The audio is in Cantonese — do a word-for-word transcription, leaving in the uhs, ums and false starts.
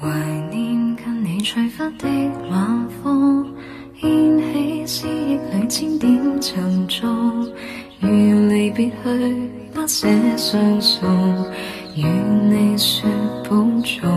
懷念跟你吹拂的晚風，掀起思憶裏千點沉重。如離別去，不捨相送，與你說保重。